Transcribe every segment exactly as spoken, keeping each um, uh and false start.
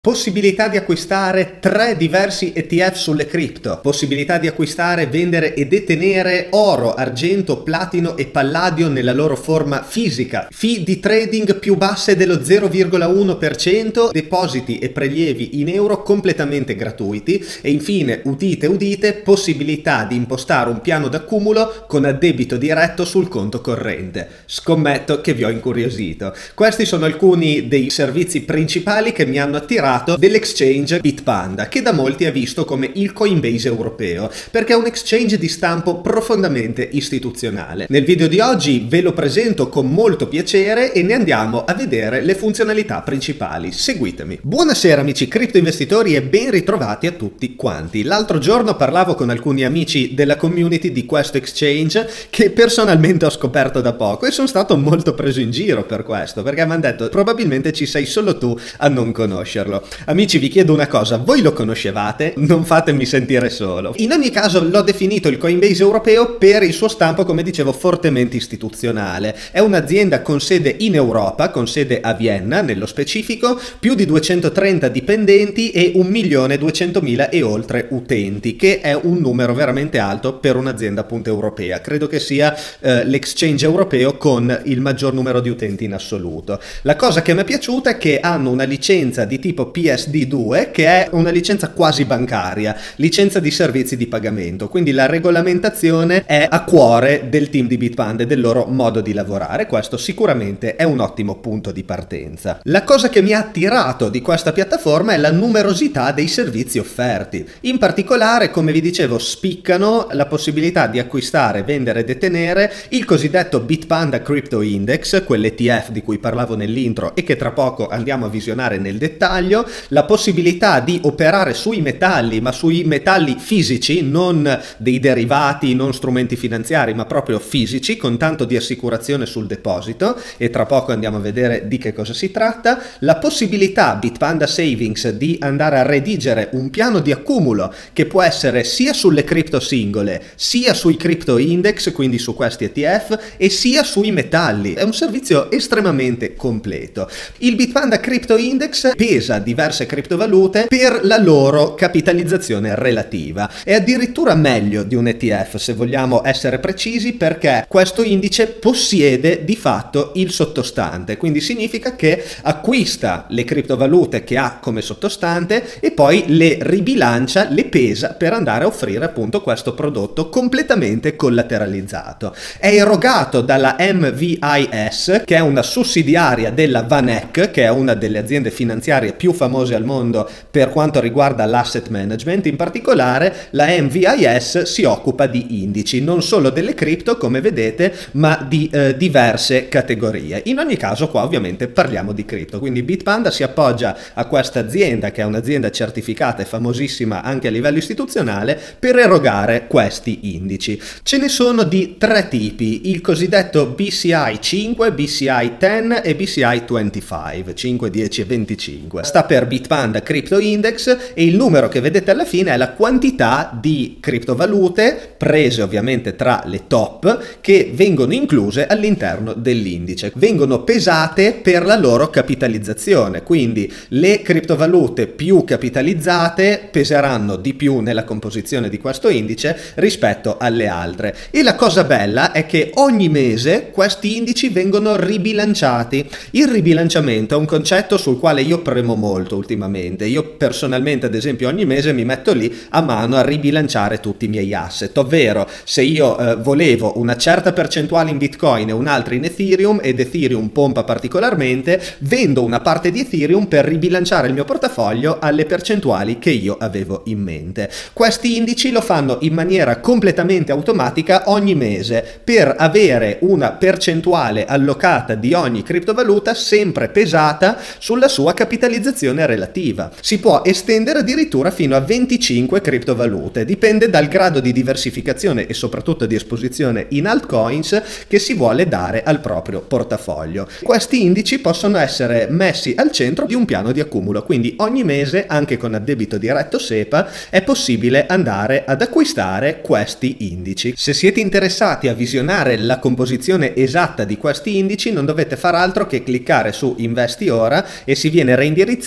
Possibilità di acquistare tre diversi E T F sulle cripto, possibilità di acquistare, vendere e detenere oro, argento, platino e palladio nella loro forma fisica, fee di trading più basse dello zero virgola uno per cento, depositi e prelievi in euro completamente gratuiti e infine, udite udite, possibilità di impostare un piano d'accumulo con addebito diretto sul conto corrente. Scommetto che vi ho incuriosito. Questi sono alcuni dei servizi principali che mi hanno attirato dell'exchange Bitpanda, che da molti è visto come il Coinbase europeo, perché è un exchange di stampo profondamente istituzionale. Nel video di oggi ve lo presento con molto piacere e ne andiamo a vedere le funzionalità principali. Seguitemi. Buonasera amici cripto investitori e ben ritrovati a tutti quanti. L'altro giorno parlavo con alcuni amici della community di questo exchange che personalmente ho scoperto da poco e sono stato molto preso in giro per questo, perché mi hanno detto probabilmente ci sei solo tu a non conoscerlo. Amici, vi chiedo una cosa, voi lo conoscevate? Non fatemi sentire solo. In ogni caso l'ho definito il Coinbase europeo per il suo stampo, come dicevo, fortemente istituzionale. È un'azienda con sede in Europa, con sede a Vienna nello specifico, più di duecentotrenta dipendenti e un milione duecentomila e oltre utenti, che è un numero veramente alto per un'azienda appunto europea. Credo che sia eh, l'exchange europeo con il maggior numero di utenti in assoluto. La cosa che mi è piaciuta è che hanno una licenza di tipo P S D due, che è una licenza quasi bancaria, licenza di servizi di pagamento, quindi la regolamentazione è a cuore del team di Bitpanda e del loro modo di lavorare. Questo sicuramente è un ottimo punto di partenza. La cosa che mi ha attirato di questa piattaforma è la numerosità dei servizi offerti. In particolare, come vi dicevo, spiccano la possibilità di acquistare, vendere e detenere il cosiddetto Bitpanda Crypto Index, quell'E T F di cui parlavo nell'intro e che tra poco andiamo a visionare nel dettaglio, la possibilità di operare sui metalli, ma sui metalli fisici, non dei derivati, non strumenti finanziari, ma proprio fisici, con tanto di assicurazione sul deposito, e tra poco andiamo a vedere di che cosa si tratta. La possibilità Bitpanda Savings di andare a redigere un piano di accumulo che può essere sia sulle cripto singole, sia sui crypto index, quindi su questi E T F, e sia sui metalli. È un servizio estremamente completo. Il Bitpanda Crypto Index pesa diverse criptovalute per la loro capitalizzazione relativa. È addirittura meglio di un E T F, se vogliamo essere precisi, perché questo indice possiede di fatto il sottostante, quindi significa che acquista le criptovalute che ha come sottostante e poi le ribilancia, le pesa per andare a offrire appunto questo prodotto completamente collateralizzato. È erogato dalla M V I S, che è una sussidiaria della VanEck, che è una delle aziende finanziarie più famose al mondo per quanto riguarda l'asset management. In particolare la M V I S si occupa di indici, non solo delle cripto come vedete, ma di eh, diverse categorie. In ogni caso qua ovviamente parliamo di cripto, quindi Bitpanda si appoggia a questa azienda, che è un'azienda certificata e famosissima anche a livello istituzionale, per erogare questi indici. Ce ne sono di tre tipi: il cosiddetto B C I cinque, B C I dieci e B C I venticinque, cinque, dieci e venticinque. Sta per Bitpanda Crypto Index e il numero che vedete alla fine è la quantità di criptovalute prese ovviamente tra le top che vengono incluse all'interno dell'indice. Vengono pesate per la loro capitalizzazione, quindi le criptovalute più capitalizzate peseranno di più nella composizione di questo indice rispetto alle altre. E la cosa bella è che ogni mese questi indici vengono ribilanciati. Il ribilanciamento è un concetto sul quale io premo molto ultimamente. Io personalmente, ad esempio, ogni mese mi metto lì a mano a ribilanciare tutti i miei asset, ovvero se io eh, volevo una certa percentuale in Bitcoin e un'altra in Ethereum ed Ethereum pompa particolarmente, vendo una parte di Ethereum per ribilanciare il mio portafoglio alle percentuali che io avevo in mente. Questi indici lo fanno in maniera completamente automatica ogni mese per avere una percentuale allocata di ogni criptovaluta sempre pesata sulla sua capitalizzazione relativa. Si può estendere addirittura fino a venticinque criptovalute, dipende dal grado di diversificazione e soprattutto di esposizione in altcoins che si vuole dare al proprio portafoglio. Questi indici possono essere messi al centro di un piano di accumulo, quindi ogni mese, anche con addebito diretto SEPA, è possibile andare ad acquistare questi indici. Se siete interessati a visionare la composizione esatta di questi indici, non dovete far altro che cliccare su Investi ora e si viene reindirizzati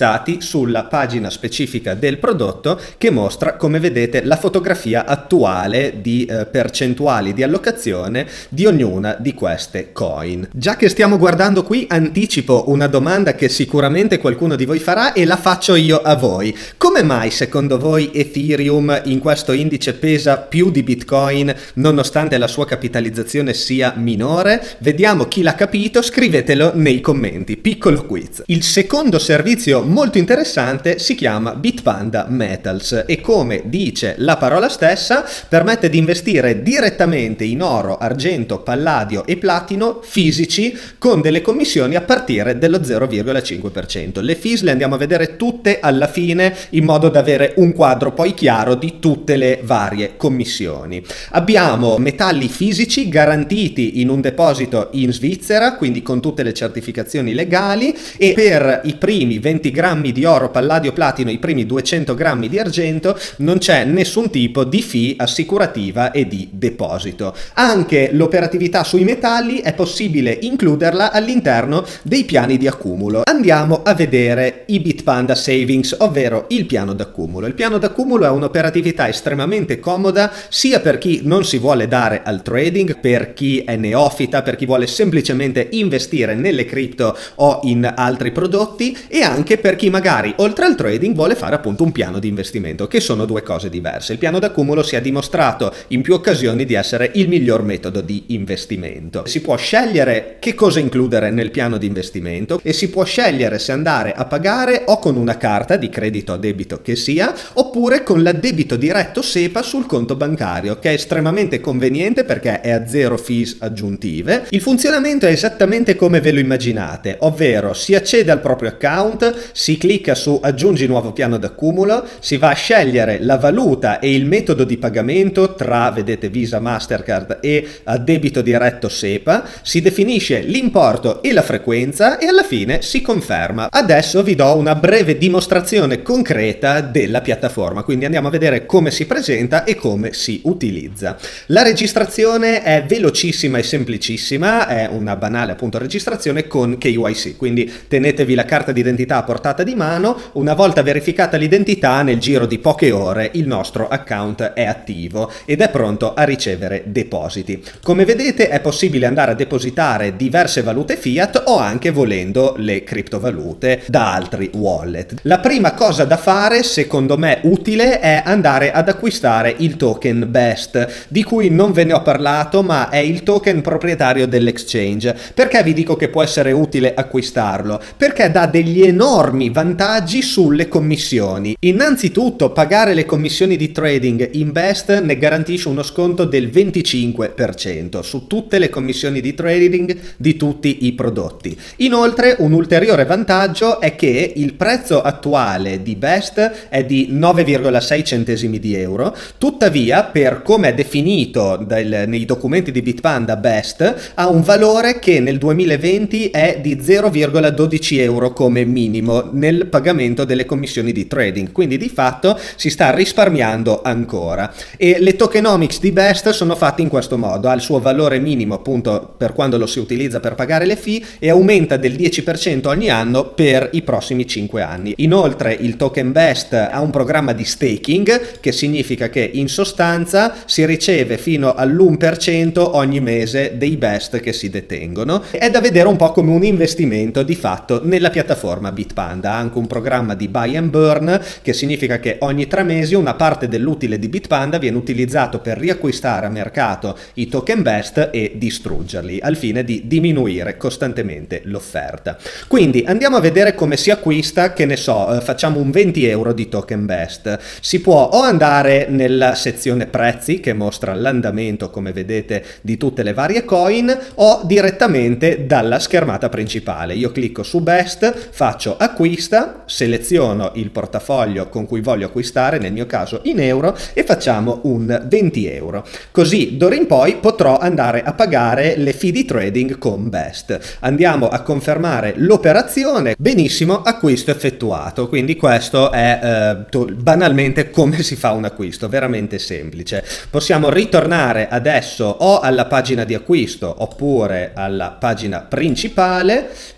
indirizzati sulla pagina specifica del prodotto che mostra, come vedete, la fotografia attuale di eh, percentuali di allocazione di ognuna di queste coin. Già che stiamo guardando qui, anticipo una domanda che sicuramente qualcuno di voi farà e la faccio io a voi. Come mai secondo voi Ethereum in questo indice pesa più di Bitcoin nonostante la sua capitalizzazione sia minore? Vediamo chi l'ha capito, scrivetelo nei commenti. Piccolo quiz. Il secondo servizio molto interessante si chiama Bitpanda Metals e, come dice la parola stessa, permette di investire direttamente in oro, argento, palladio e platino fisici con delle commissioni a partire dello zero virgola cinque per cento. Le fees le andiamo a vedere tutte alla fine in modo da avere un quadro poi chiaro di tutte le varie commissioni. Abbiamo metalli fisici garantiti in un deposito in Svizzera, quindi con tutte le certificazioni legali, e per i primi venti grammi di oro, palladio, platino, i primi duecento grammi di argento non c'è nessun tipo di fee assicurativa e di deposito. Anche l'operatività sui metalli è possibile includerla all'interno dei piani di accumulo. Andiamo a vedere i Bitpanda Savings, ovvero il piano d'accumulo. Il piano d'accumulo è un'operatività estremamente comoda sia per chi non si vuole dare al trading, per chi è neofita, per chi vuole semplicemente investire nelle cripto o in altri prodotti, e anche per chi magari oltre al trading vuole fare appunto un piano di investimento, che sono due cose diverse. Il piano d'accumulo si è dimostrato in più occasioni di essere il miglior metodo di investimento. Si può scegliere che cosa includere nel piano di investimento e si può scegliere se andare a pagare o con una carta di credito o debito che sia, oppure con l'addebito diretto SEPA sul conto bancario, che è estremamente conveniente perché è a zero fees aggiuntive. Il funzionamento è esattamente come ve lo immaginate, ovvero si accede al proprio account, si clicca su aggiungi nuovo piano d'accumulo, si va a scegliere la valuta e il metodo di pagamento tra, vedete, Visa, Mastercard e addebito diretto SEPA, si definisce l'importo e la frequenza e alla fine si conferma. Adesso vi do una breve dimostrazione concreta della piattaforma, quindi andiamo a vedere come si presenta e come si utilizza. La registrazione è velocissima e semplicissima, è una banale appunto registrazione con K Y C, quindi tenetevi la carta d'identità a portata di mano. Una volta verificata l'identità, nel giro di poche ore il nostro account è attivo ed è pronto a ricevere depositi. Come vedete è possibile andare a depositare diverse valute fiat o anche, volendo, le criptovalute da altri wallet. La prima cosa da fare, secondo me utile, è andare ad acquistare il token B E S T, di cui non ve ne ho parlato, ma è il token proprietario dell'exchange. Perché vi dico che può essere utile acquistarlo? Perché dà degli enormi vantaggi sulle commissioni. Innanzitutto, pagare le commissioni di trading in B E S T ne garantisce uno sconto del venticinque per cento su tutte le commissioni di trading di tutti i prodotti. Inoltre, un ulteriore vantaggio è che il prezzo attuale di B E S T è di nove virgola sei centesimi di euro, tuttavia, per come è definito del, nei documenti di Bitpanda, B E S T ha un valore che nel duemilaventi è di zero virgola dodici euro come minimo nel pagamento delle commissioni di trading, quindi di fatto si sta risparmiando ancora. E le tokenomics di B E S T sono fatte in questo modo: ha il suo valore minimo appunto per quando lo si utilizza per pagare le fee e aumenta del dieci per cento ogni anno per i prossimi cinque anni. Inoltre il token B E S T ha un programma di staking, che significa che in sostanza si riceve fino all'uno per cento ogni mese dei B E S T che si detengono. È da vedere un po' come un investimento di fatto nella piattaforma Bitpanda. Ha anche un programma di buy and burn, che significa che ogni tre mesi una parte dell'utile di Bitpanda viene utilizzato per riacquistare a mercato i token B E S T e distruggerli, al fine di diminuire costantemente l'offerta. Quindi andiamo a vedere come si acquista, che ne so, facciamo un venti euro di token B E S T. Si può o andare nella sezione prezzi, che mostra l'andamento, come vedete, di tutte le varie coin, o direttamente dalla schermata principale. Io clicco su B E S T, faccio acquista, seleziono il portafoglio con cui voglio acquistare, nel mio caso in euro, e facciamo un venti euro. Così d'ora in poi potrò andare a pagare le fee di trading con B E S T. Andiamo a confermare l'operazione. Benissimo, acquisto effettuato. Quindi questo è eh, banalmente come si fa un acquisto, veramente semplice. Possiamo ritornare adesso o alla pagina di acquisto oppure alla pagina principale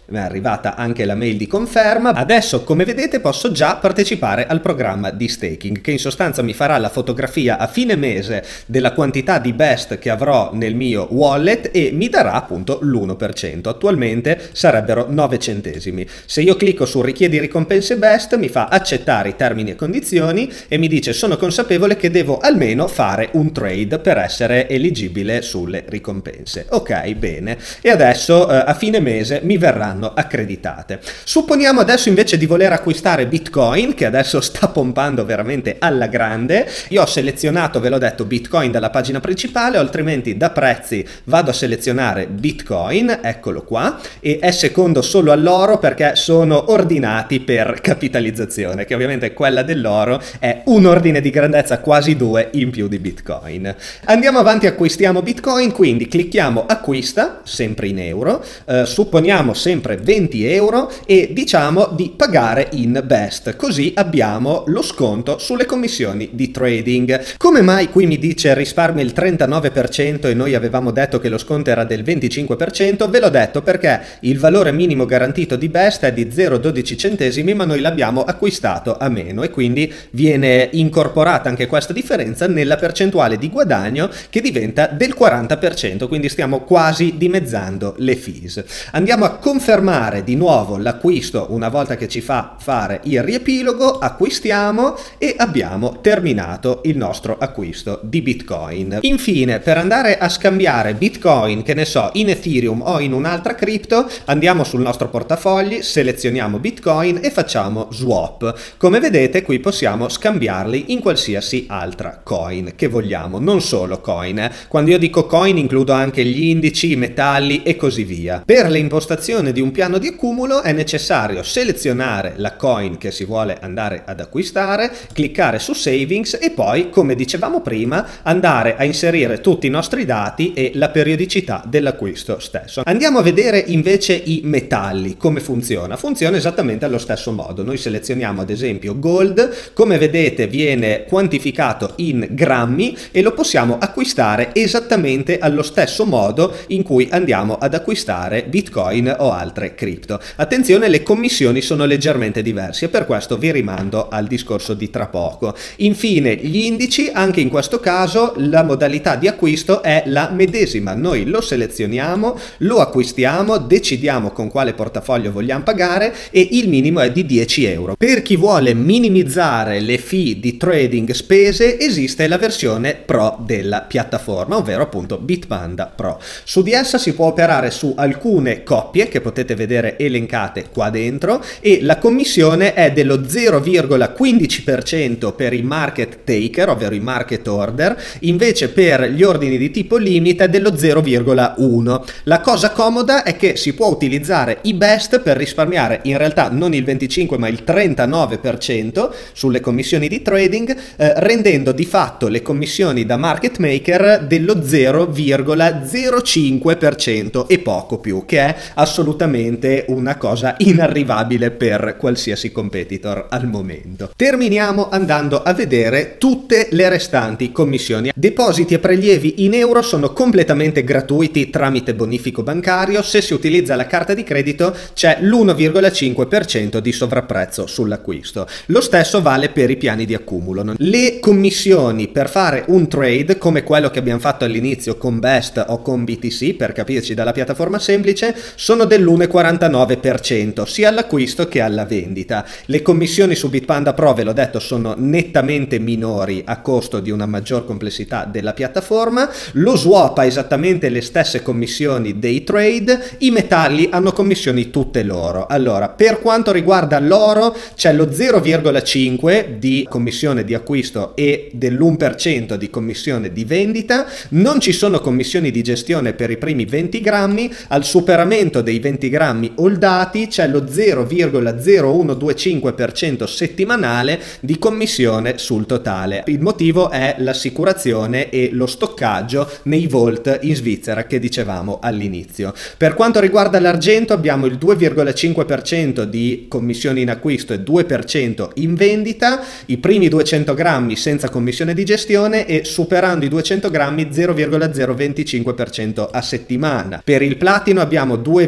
mi è arrivata anche la mail di conferma. Adesso, come vedete, posso già partecipare al programma di staking, che in sostanza mi farà la fotografia a fine mese della quantità di B E S T che avrò nel mio wallet e mi darà appunto l'uno per cento. Attualmente sarebbero nove centesimi. Se io clicco su richiedi ricompense B E S T, mi fa accettare i termini e condizioni e mi dice: sono consapevole che devo almeno fare un trade per essere eligibile sulle ricompense. Ok, bene. E adesso eh, a fine mese mi verranno accreditate. Supponiamo adesso invece di voler acquistare Bitcoin, che adesso sta pompando veramente alla grande. Io ho selezionato, ve l'ho detto, Bitcoin dalla pagina principale, altrimenti da prezzi vado a selezionare Bitcoin, eccolo qua, e è secondo solo all'oro perché sono ordinati per capitalizzazione, che ovviamente quella dell'oro è un ordine di grandezza quasi due in più di Bitcoin. Andiamo avanti, acquistiamo Bitcoin, quindi clicchiamo acquista, sempre in euro, eh, supponiamo sempre venti euro e diciamo di pagare in B E S T, così abbiamo lo sconto sulle commissioni di trading. Come mai qui mi dice risparmia il trentanove per cento e noi avevamo detto che lo sconto era del venticinque per cento? Ve l'ho detto perché il valore minimo garantito di B E S T è di zero virgola dodici centesimi, ma noi l'abbiamo acquistato a meno e quindi viene incorporata anche questa differenza nella percentuale di guadagno, che diventa del quaranta per cento, quindi stiamo quasi dimezzando le fees. Andiamo a confermare di nuovo l'acquisto una volta che ci fa fare il riepilogo, acquistiamo e abbiamo terminato il nostro acquisto di Bitcoin. Infine, per andare a scambiare Bitcoin, che ne so, in Ethereum o in un'altra cripto, andiamo sul nostro portafogli, selezioniamo Bitcoin e facciamo swap. Come vedete qui possiamo scambiarli in qualsiasi altra coin che vogliamo, non solo coin. Eh. Quando io dico coin includo anche gli indici, i metalli e così via. Per le impostazioni di un piano di accumulo è necessario selezionare la coin che si vuole andare ad acquistare, cliccare su savings e poi, come dicevamo prima, andare a inserire tutti i nostri dati e la periodicità dell'acquisto stesso. Andiamo a vedere invece i metalli, come funziona. Funziona esattamente allo stesso modo. Noi selezioniamo ad esempio gold, come vedete viene quantificato in grammi e lo possiamo acquistare esattamente allo stesso modo in cui andiamo ad acquistare Bitcoin o altre cripto. Attenzione, le commissioni sono leggermente diverse e per questo vi rimando al discorso di tra poco. Infine, gli indici, anche in questo caso la modalità di acquisto è la medesima. Noi lo selezioniamo, lo acquistiamo, decidiamo con quale portafoglio vogliamo pagare e il minimo è di dieci euro. Per chi vuole minimizzare le fee di trading spese esiste la versione Pro della piattaforma, ovvero appunto Bitpanda Pro. Su di essa si può operare su alcune coppie che potete vedere elencate qua dentro e la commissione è dello zero virgola quindici per cento per i market taker, ovvero i market order, invece per gli ordini di tipo limite è dello zero virgola uno. La cosa comoda è che si può utilizzare i B E S T per risparmiare in realtà non il venticinque ma il trentanove per cento sulle commissioni di trading, eh, rendendo di fatto le commissioni da market maker dello zero virgola zero cinque per cento e poco più, che è assolutamente una cosa inarrivabile per qualsiasi competitor al momento. Terminiamo andando a vedere tutte le restanti commissioni. Depositi e prelievi in euro sono completamente gratuiti tramite bonifico bancario. Se si utilizza la carta di credito c'è l'uno virgola cinque per cento di sovrapprezzo sull'acquisto. Lo stesso vale per i piani di accumulo. Le commissioni per fare un trade come quello che abbiamo fatto all'inizio con B E S T o con B T C, per capirci dalla piattaforma semplice, sono dell'uno virgola quarantanove per cento sia all'acquisto che alla vendita. Le commissioni su Bitpanda Pro, ve l'ho detto, sono nettamente minori a costo di una maggior complessità della piattaforma. Lo swap ha esattamente le stesse commissioni dei trade, i metalli hanno commissioni tutte loro. Allora, per quanto riguarda l'oro c'è lo zero virgola cinque di commissione di acquisto e dell'uno per cento di commissione di vendita, non ci sono commissioni di gestione per i primi venti grammi, al superamento dei venti grammi holdati c'è lo zero virgola zero uno due cinque per cento settimanale di commissione sul totale. Il motivo è l'assicurazione e lo stoccaggio nei vault in Svizzera che dicevamo all'inizio. Per quanto riguarda l'argento abbiamo il due virgola cinque per cento di commissioni in acquisto e due per cento in vendita, i primi duecento grammi senza commissione di gestione e superando i duecento grammi zero virgola zero venticinque per cento a settimana. Per il platino abbiamo due virgola cinque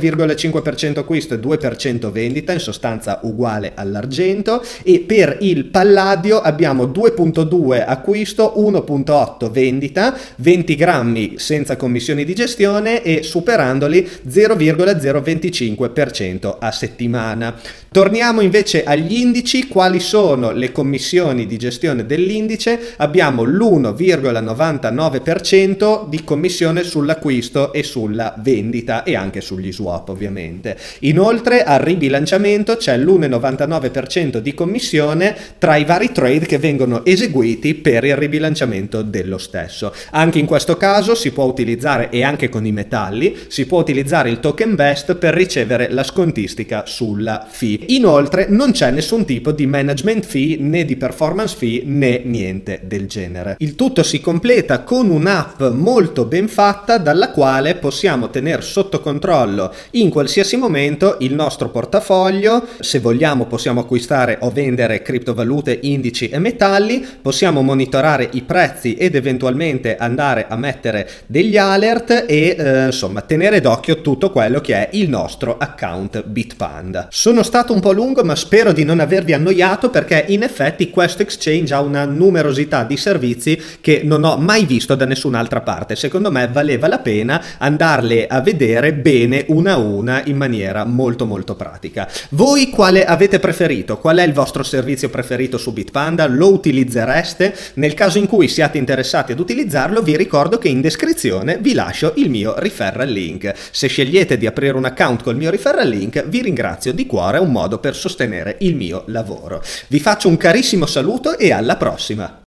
venticinque per cento acquisto e due per cento vendita, in sostanza uguale all'argento, e per il palladio abbiamo due virgola due acquisto, uno virgola otto vendita, venti grammi senza commissioni di gestione e superandoli zero virgola zero venticinque per cento a settimana. Torniamo invece agli indici. Quali sono le commissioni di gestione dell'indice? Abbiamo l'uno virgola novantanove per cento di commissione sull'acquisto e sulla vendita e anche sugli swap ovviamente. Inoltre al ribilanciamento c'è l'uno virgola novantanove per cento di commissione tra i vari trade che vengono eseguiti per il ribilanciamento dello stesso. Anche in questo caso si può utilizzare, e anche con i metalli, si può utilizzare il token best per ricevere la scontistica sulla fee. Inoltre non c'è nessun tipo di management fee né di performance fee né niente del genere. Il tutto si completa con un'app molto ben fatta dalla quale possiamo tenere sotto controllo in qualsiasi momento il nostro portafoglio. Se vogliamo possiamo acquistare o vendere criptovalute, indici e metalli, possiamo monitorare i prezzi ed eventualmente andare a mettere degli alert e eh, insomma tenere d'occhio tutto quello che è il nostro account Bitpanda. Sono stato un po' lungo, ma spero di non avervi annoiato, perché in effetti questo exchange ha una numerosità di servizi che non ho mai visto da nessun'altra parte. Secondo me valeva la pena andarle a vedere bene una a una in maniera molto molto pratica. Voi quale avete preferito? Qual è il vostro servizio preferito su Bitpanda? Lo utilizzereste? Nel caso in cui siate interessati ad utilizzarlo, vi ricordo che in descrizione vi lascio il mio referral link. Se scegliete di aprire un account col mio referral link, vi ringrazio di cuore, è un modo per sostenere il mio lavoro. Vi faccio un carissimo saluto e alla prossima!